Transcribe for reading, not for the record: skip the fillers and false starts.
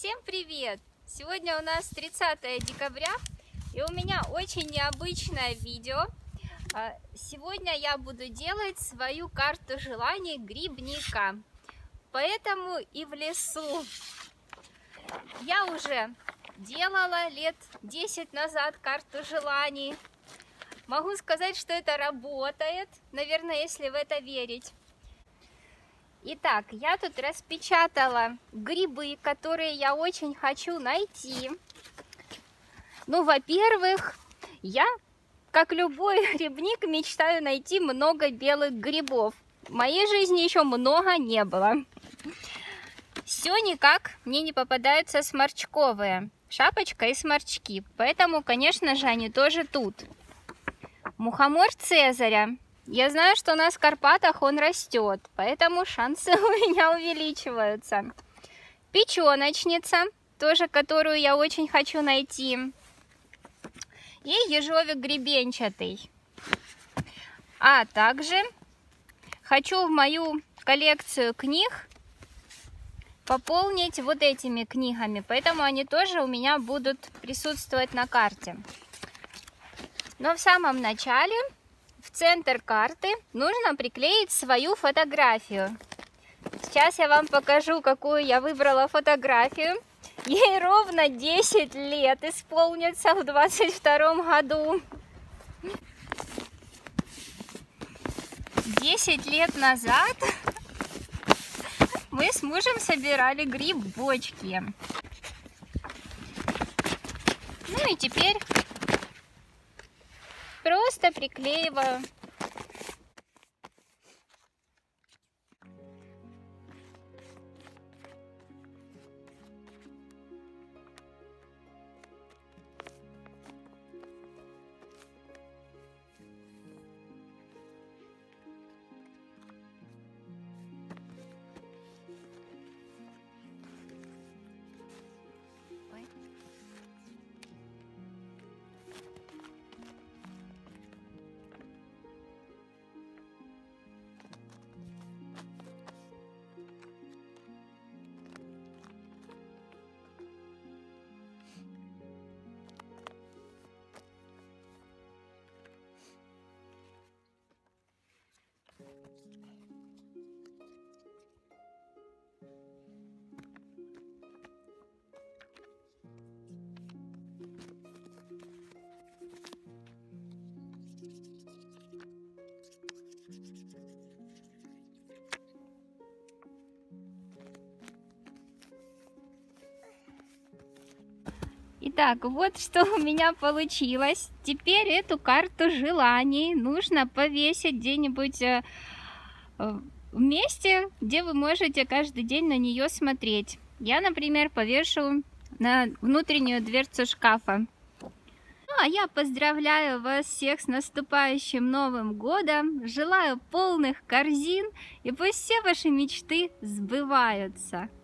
Всем привет! Сегодня у нас 30 декабря, и у меня очень необычное видео. Сегодня я буду делать свою карту желаний грибника, поэтому и в лесу. Я уже делала лет 10 назад карту желаний. Могу сказать, что это работает, наверное, если в это верить. Итак, я тут распечатала грибы, которые я очень хочу найти. Ну, во-первых, я, как любой грибник, мечтаю найти много белых грибов. В моей жизни еще много не было. Все никак мне не попадаются сморчковые. Шапочка и сморчки. Поэтому, конечно же, они тоже тут. Мухомор Цезаря. Я знаю, что у нас в Карпатах он растет, поэтому шансы у меня увеличиваются. Печеночница, тоже которую я очень хочу найти. И ежовик гребенчатый. А также хочу в мою коллекцию книг пополнить вот этими книгами, поэтому они тоже у меня будут присутствовать на карте. Но в самом начале в центр карты нужно приклеить свою фотографию. Сейчас я вам покажу, какую я выбрала фотографию. Ей ровно 10 лет исполнится в 22 году. 10 лет назад мы с мужем собирали грибочки. Ну и теперь просто приклеиваю. Итак, вот что у меня получилось. Теперь эту карту желаний нужно повесить где-нибудь в месте, где вы можете каждый день на нее смотреть. Я, например, повешу на внутреннюю дверцу шкафа. Ну, а я поздравляю вас всех с наступающим Новым годом. Желаю полных корзин, и пусть все ваши мечты сбываются.